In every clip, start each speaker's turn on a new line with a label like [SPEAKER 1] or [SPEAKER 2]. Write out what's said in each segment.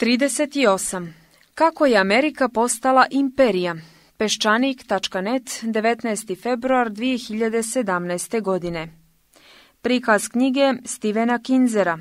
[SPEAKER 1] 38. Kako je Amerika postala imperija? Peščanik.net, 19. februar 2017. godine. Prikaz knjige Stevena Kinzera.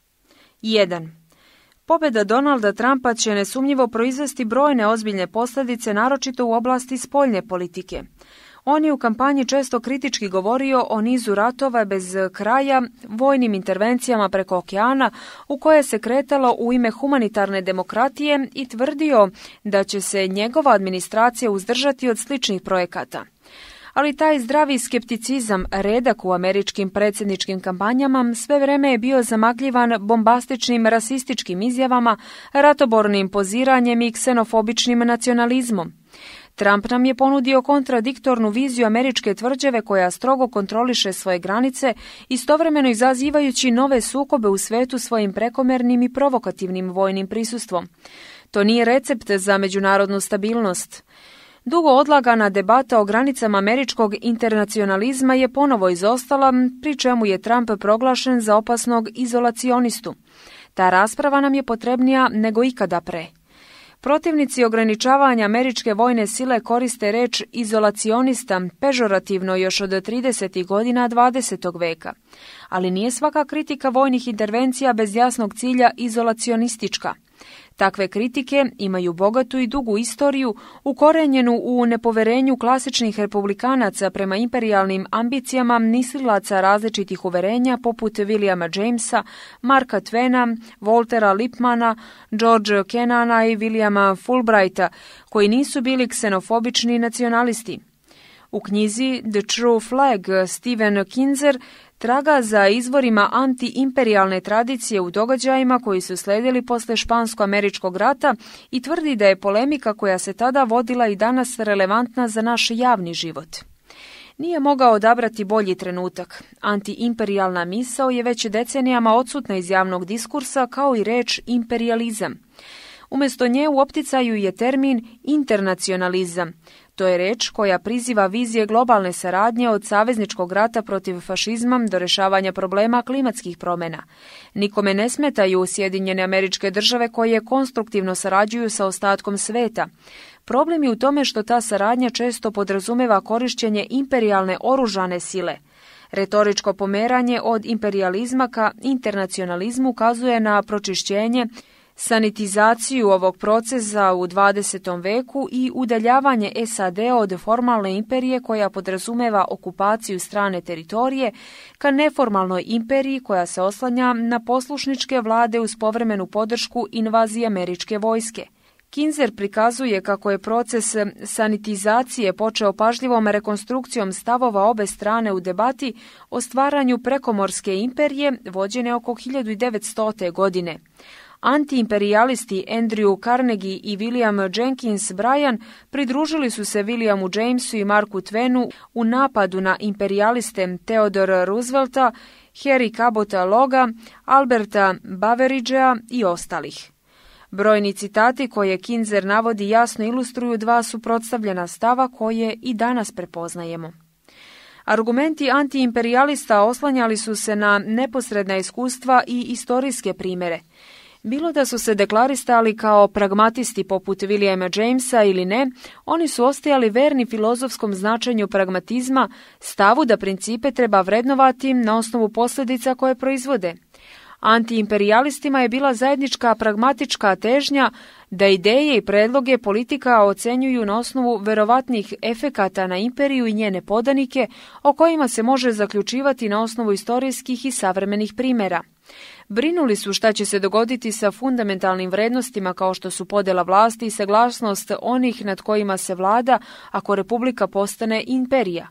[SPEAKER 1] 1. Pobjeda Donalda Trumpa će nesumnjivo proizvesti brojne ozbiljne posljedice, naročito u oblasti spoljne politike. On je u kampanji često kritički govorio o nizu ratova bez kraja, vojnim intervencijama preko okeana u koje se kretalo u ime humanitarne demokratije i tvrdio da će se njegova administracija uzdržati od sličnih projekata. Ali taj zdravi skepticizam, redak u američkim predsjedničkim kampanjama, sve vrijeme je bio zamagljivan bombastičnim rasističkim izjavama, ratobornim poziranjem i ksenofobičnim nacionalizmom. Trump nam je ponudio kontradiktornu viziju američke tvrđave koja strogo kontroliše svoje granice, istovremeno izazivajući nove sukobe u svetu svojim prekomjernim i provokativnim vojnim prisustvom. To nije recept za međunarodnu stabilnost. Dugo odlagana debata o granicama američkog internacionalizma je ponovo izostala, pri čemu je Trump proglašen za opasnog izolacionistu. Ta rasprava nam je potrebnija nego ikada pre. Protivnici ograničavanja američke vojne sile koriste reč izolacionista pežorativno još od 30. godina 20. veka. Ali nije svaka kritika vojnih intervencija bez jasnog cilja izolacionistička. Takve kritike imaju bogatu i dugu istoriju, ukorenjenu u nepoverenju klasičnih republikanaca prema imperijalnim ambicijama mislilaca različitih uverenja poput Williama Jamesa, Marka Twena, Waltera Lippmana, George Kennana i Williama Fulbrighta, koji nisu bili ksenofobični nacionalisti. U knjizi The True Flag Steven Kinzer traga za izvorima antiimperijalne tradicije u događajima koji su slijedili posle Špansko-američkog rata i tvrdi da je polemika koja se tada vodila i danas relevantna za naš javni život. Nije mogao odabrati bolji trenutak. Antiimperijalna misao je već decenijama odsutna iz javnog diskursa kao i reč imperijalizam. Umjesto nje u opticaju je termin internacionalizam. To je reč koja priziva vizije globalne saradnje od savezničkog rata protiv fašizma do rješavanja problema klimatskih promjena. Nikome ne smetaju Sjedinjene Američke Države koje konstruktivno sarađuju sa ostatkom sveta. Problem je u tome što ta saradnja često podrazumeva korištenje imperijalne oružane sile. Retoričko pomeranje od imperijalizma ka internacionalizmu ukazuje na pročišćenje, sanitizaciju ovog procesa u 20. veku i udaljavanje SAD od formalne imperije koja podrazumeva okupaciju strane teritorije ka neformalnoj imperiji koja se oslanja na poslušničke vlade uz povremenu podršku invazije američke vojske. Kinzer prikazuje kako je proces sanitizacije počeo pažljivom rekonstrukcijom stavova obe strane u debati o stvaranju prekomorske imperije vođene oko 1900. godine. Antiimperijalisti Andrew Carnegie i William Jenkins Bryan pridružili su se Williamu Jamesu i Marku Twenu u napadu na imperijaliste Theodore Roosevelta, Harry Cabotta Loga, Alberta Beveridgea i ostalih. Brojni citati koje Kinzer navodi jasno ilustruju dva suprotstavljena stava koje i danas prepoznajemo. Argumenti antiimperijalista oslanjali su se na neposredna iskustva i istorijske primjere. Bilo da su se deklaristali kao pragmatisti poput Williama Jamesa ili ne, oni su ostajali verni filozofskom značenju pragmatizma, stavu da principe treba vrednovati na osnovu posljedica koje proizvode. Antiimperijalistima je bila zajednička pragmatička težnja da ideje i predloge politika ocenjuju na osnovu verovatnih efekata na imperiju i njene podanike, o kojima se može zaključivati na osnovu istorijskih i savremenih primjera. Brinuli su šta će se dogoditi sa fundamentalnim vrednostima kao što su podjela vlasti i saglasnost onih nad kojima se vlada ako republika postane imperija.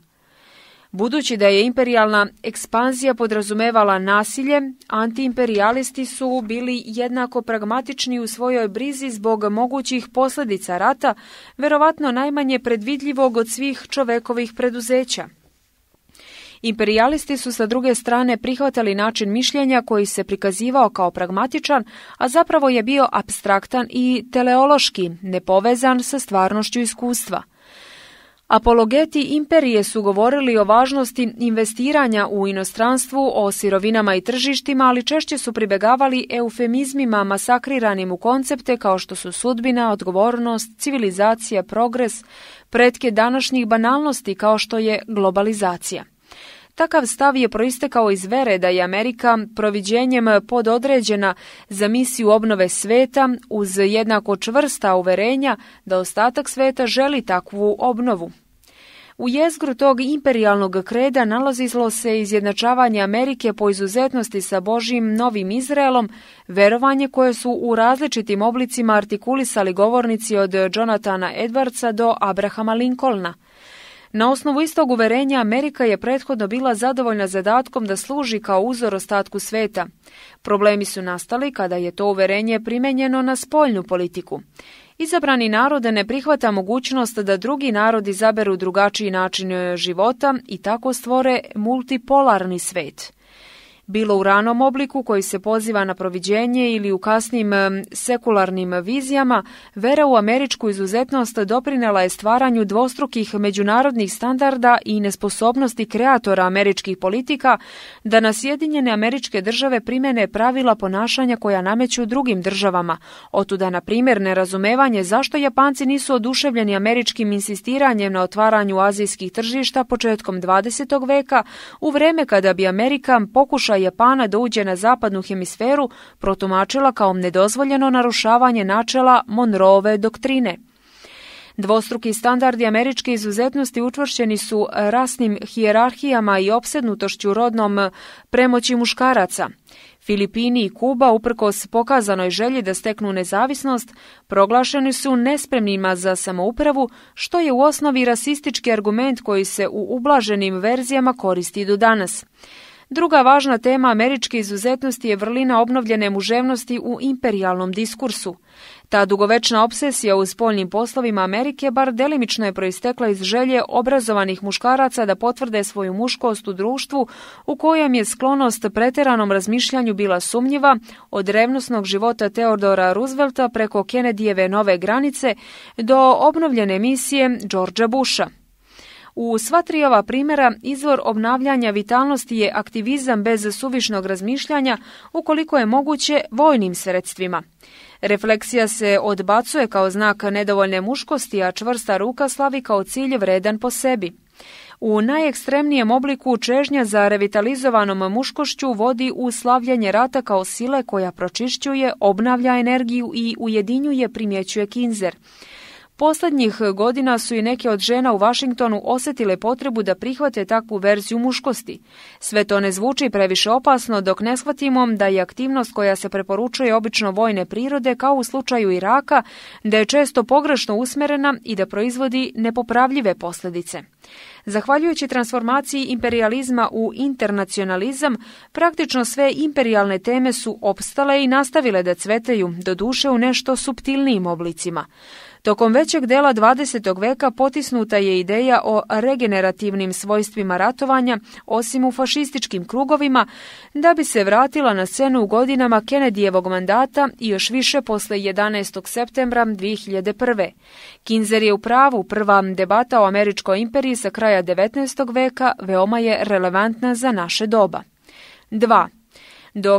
[SPEAKER 1] Budući da je imperijalna ekspanzija podrazumevala nasilje, antiimperijalisti su bili jednako pragmatični u svojoj brizi zbog mogućih posljedica rata, verovatno najmanje predvidljivog od svih čovekovih preduzeća. Imperijalisti su sa druge strane prihvatali način mišljenja koji se prikazivao kao pragmatičan, a zapravo je bio apstraktan i teleološki, nepovezan sa stvarnošću iskustva. Apologeti imperije su govorili o važnosti investiranja u inostranstvu, o sirovinama i tržištima, ali češće su pribegavali eufemizmima masakriranim u koncepte kao što su sudbina, odgovornost, civilizacija, progres, pretke današnjih banalnosti kao što je globalizacija. Takav stav je proistekao iz vere da je Amerika proviđenjem pododređena za misiju obnove sveta uz jednako čvrsta uverenja da ostatak sveta želi takvu obnovu. U jezgru tog imperijalnog kreda nalazilo se izjednačavanje Amerike po izuzetnosti sa Božjim novim Izraelom, verovanje koje su u različitim oblicima artikulisali govornici od Jonathana Edwardsa do Abrahama Lincolna. Na osnovu istog uverenja Amerika je prethodno bila zadovoljna zadatkom da služi kao uzor ostatku sveta. Problemi su nastali kada je to uverenje primenjeno na spoljnu politiku. Izabrani narod ne prihvata mogućnost da drugi narodi izaberu drugačiji način života i tako stvore multipolarni svet. Bilo u ranom obliku koji se poziva na proviđenje ili u kasnim sekularnim vizijama, vera u američku izuzetnost doprinela je stvaranju dvostrukih međunarodnih standarda i nesposobnosti kreatora američkih politika da na Sjedinjene Američke Države primene pravila ponašanja koja nameću drugim državama. Otuda, na primjer, nerazumevanje zašto Japanci nisu oduševljeni američkim insistiranjem na otvaranju azijskih tržišta početkom 20. veka, u vreme kada bi Amerika pokušaj Japana da uđe na zapadnu hemisferu protumačila kao nedozvoljeno narušavanje načela Monroeve doktrine. Dvostruki standardi američke izuzetnosti učvršćeni su rasnim hijerarhijama i opsednutošću rodnom premoći muškaraca. Filipini i Kuba, uprkos pokazanoj želji da steknu nezavisnost, proglašeni su nespremnima za samoupravu, što je u osnovi rasistički argument koji se u ublaženim verzijama koristi do danas. Druga važna tema američke izuzetnosti je vrlina obnovljene muževnosti u imperijalnom diskursu. Ta dugovečna obsesija u spoljnim poslovima Amerike bar delimično je proistekla iz želje obrazovanih muškaraca da potvrde svoju muškost u društvu u kojem je sklonost preteranom razmišljanju bila sumnjiva, od revnosnog života Theodora Roosevelta preko Kennedyjeve nove granice do obnovljene misije Georgea Busha. U sva tri ova primjera izvor obnavljanja vitalnosti je aktivizam bez suvišnog razmišljanja, ukoliko je moguće vojnim sredstvima. Refleksija se odbacuje kao znak nedovoljne muškosti, a čvrsta ruka slavi kao cilj vredan po sebi. U najekstremnijem obliku čežnja za revitalizovanom muškošću vodi u slavljanje rata kao sile koja pročišćuje, obnavlja energiju i ujedinjuje, primjećuje Kinzer. Posljednjih godina su i neke od žena u Vašingtonu osjetile potrebu da prihvate takvu verziju muškosti. Sve to ne zvuči previše opasno dok ne shvatimo da je aktivnost koja se preporučuje obično vojne prirode kao u slučaju Iraka, da je često pogrešno usmjerena i da proizvodi nepopravljive posljedice. Zahvaljujući transformaciji imperijalizma u internacionalizam, praktično sve imperijalne teme su opstale i nastavile da cvetaju, doduše u nešto suptilnijim oblicima. Tokom većeg dela 20. veka potisnuta je ideja o regenerativnim svojstvima ratovanja, osim u fašističkim krugovima, da bi se vratila na scenu u godinama Kennedyjevog mandata i još više posle 11. septembra 2001. Kinzer je u pravu, prva debata o američkoj imperiji sa kraja 19. veka veoma je relevantna za naše doba. 2. Do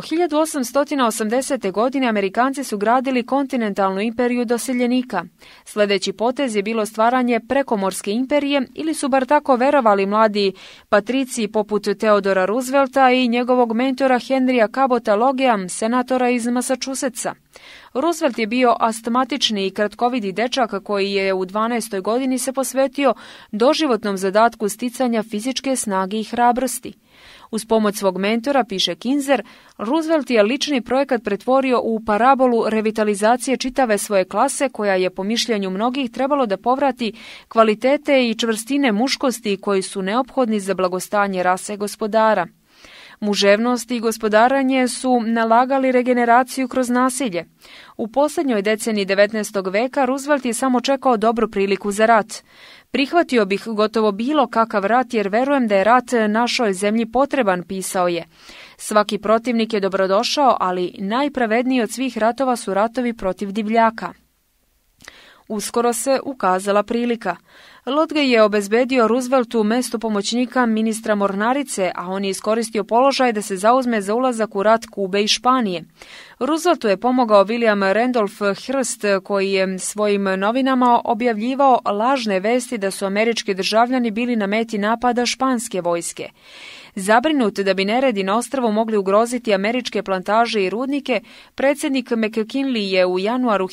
[SPEAKER 1] 1880. godine Amerikanci su gradili kontinentalnu imperiju doseljenika. Sljedeći potez je bilo stvaranje prekomorske imperije ili su bar tako verovali mladi patriciji poput Theodora Roosevelta i njegovog mentora Henrya Cabotta Logea, senatora iz Massachusettsa. Roosevelt je bio astmatični i kratkovidi dečak koji je u 12. godini se posvetio doživotnom zadatku sticanja fizičke snage i hrabrosti. Uz pomoć svog mentora, piše Kinzer, Roosevelt je lični projekat pretvorio u parabolu revitalizacije čitave svoje klase koja je po mišljenju mnogih trebalo da povrati kvalitete i čvrstine muškosti koji su neophodni za blagostanje rase gospodara. Muževnost i gospodaranje su nalagali regeneraciju kroz nasilje. U posljednjoj deceniji 19. veka Roosevelt je samo čekao dobru priliku za rat. Prihvatio bih gotovo bilo kakav rat jer verujem da je rat našoj zemlji potreban, pisao je. Svaki protivnik je dobrodošao, ali najpravedniji od svih ratova su ratovi protiv divljaka. Uskoro se ukazala prilika. Lodge je obezbedio Rooseveltu mesto pomoćnika ministra mornarice, a on je iskoristio položaj da se zauzme za ulazak u rat Kube i Španije. Rooseveltu je pomogao William Randolph Hearst, koji je svojim novinama objavljivao lažne vesti da su američki državljani bili na meti napada španske vojske. Zabrinut da bi neredi na ostrvu mogli ugroziti američke plantaže i rudnike, predsjednik McKinley je u januaru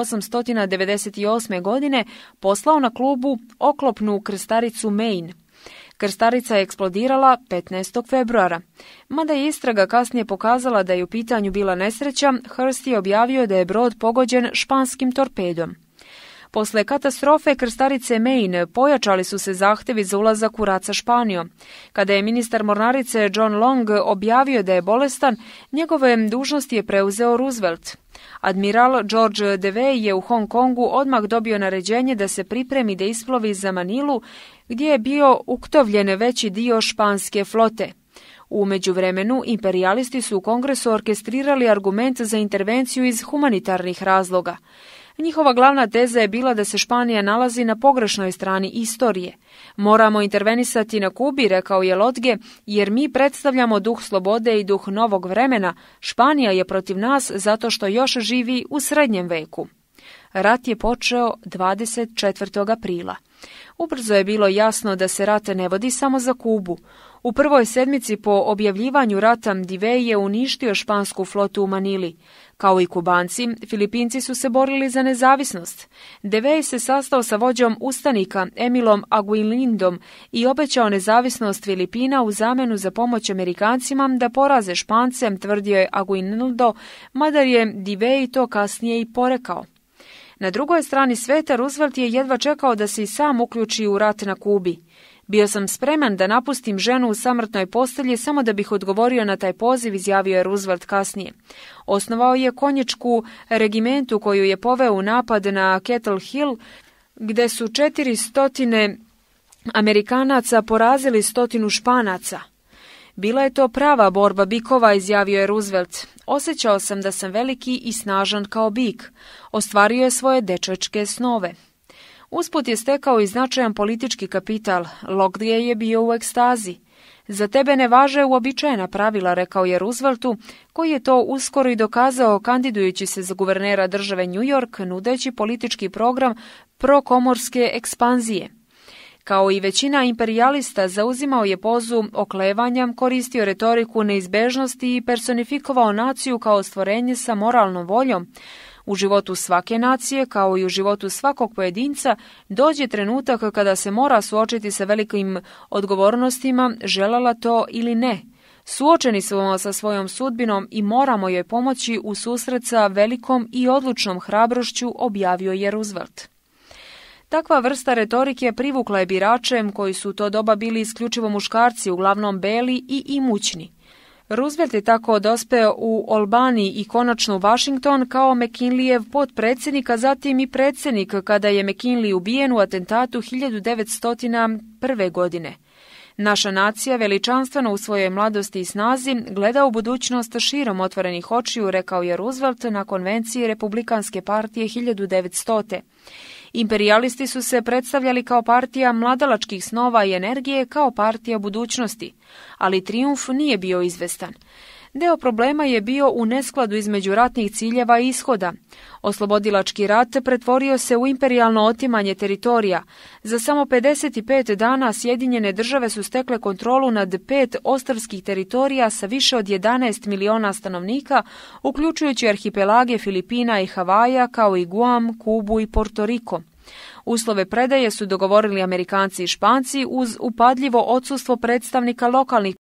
[SPEAKER 1] 1898. godine poslao na Kubu oklopnu krstaricu Maine. Krstarica je eksplodirala 15. februara. Mada je istraga kasnije pokazala da je u pitanju bila nesreća, Hearst je objavio da je brod pogođen španskim torpedom. Posle katastrofe krstarice Maine pojačali su se zahtevi za ulazak u rat sa Španijom. Kada je ministar mornarice John Long objavio da je bolestan, njegove dužnosti je preuzeo Roosevelt. Admiral George Dewey je u Hong Kongu odmah dobio naređenje da se pripremi da isplovi za Manilu, gdje je bio uktovljen veći dio španske flote. U međuvremenu, imperijalisti su u Kongresu orkestrirali argument za intervenciju iz humanitarnih razloga. Njihova glavna teza je bila da se Španija nalazi na pogrešnoj strani istorije. Moramo intervenisati na Kubi, rekao je Lodge, jer mi predstavljamo duh slobode i duh novog vremena. Španija je protiv nas zato što još živi u srednjem veku. Rat je počeo 24. aprila. Ubrzo je bilo jasno da se rat ne vodi samo za Kubu. U prvoj sedmici po objavljivanju rata Dewey je uništio špansku flotu u Manili. Kao i Kubanci, Filipinci su se borili za nezavisnost. Dewey se sastao sa vođom ustanika Emilom Aguinaldom i obećao nezavisnost Filipina u zamenu za pomoć Amerikancima da poraze Špance, tvrdio je Aguinaldo, mada je Dewey to kasnije i porekao. Na drugoj strani sveta Roosevelt je jedva čekao da se i sam uključi u rat na Kubi. Bio sam spreman da napustim ženu u samrtnoj postelji samo da bih odgovorio na taj poziv, izjavio je Roosevelt kasnije. Osnovao je konjičku regimentu koju je poveo u napad na Kettle Hill, gde su 400 Amerikanaca porazili 100 Španaca. Bila je to prava borba bikova, izjavio je Roosevelt. Osjećao sam da sam veliki i snažan kao bik. Ostvario je svoje dečačke snove. Usput je stekao i značajan politički kapital. Lodge je bio u ekstazi. Za tebe ne važe uobičajena pravila, rekao je Rooseveltu, koji je to uskoro i dokazao kandidujući se za guvernera države New York, nudeći politički program prokomorske ekspanzije. Kao i većina imperijalista, zauzimao je pozu oklevanja, koristio retoriku neizbežnosti i personifikovao naciju kao stvorenje sa moralnom voljom. U životu svake nacije, kao i u životu svakog pojedinca, dođe trenutak kada se mora suočiti sa velikim odgovornostima, željela to ili ne. Suočeni smo sa svojom sudbinom i moramo joj pomoći u susret sa velikom i odlučnom hrabrošću, objavio je Roosevelt. Takva vrsta retorike privukla je birače koji su u to doba bili isključivo muškarci, uglavnom beli i imućni. Roosevelt je tako dospeo u Albany i konačno u Washington kao McKinleyev potpredsjednik, a zatim i predsjednik kada je McKinley ubijen u atentatu 1901. godine. Naša nacija veličanstveno u svojoj mladosti i snazi gleda u budućnost širom otvorenih očiju, rekao je Roosevelt na konvenciji Republikanske partije 1900. Imperijalisti su se predstavljali kao partija mladalačkih snova i energije, kao partija budućnosti, ali trijumf nije bio izvestan. Deo problema je bio u neskladu između ratnih ciljeva i ishoda. Oslobodilački rat pretvorio se u imperijalno otimanje teritorija. Za samo 55 dana Sjedinjene države su stekle kontrolu nad 5 ostrvskih teritorija sa više od 11 miliona stanovnika, uključujući arhipelage Filipina i Havaja, kao i Guam, Kubu i Porto Riko. Uslove predaje su dogovorili Amerikanci i Španci uz upadljivo odsustvo predstavnika lokalnih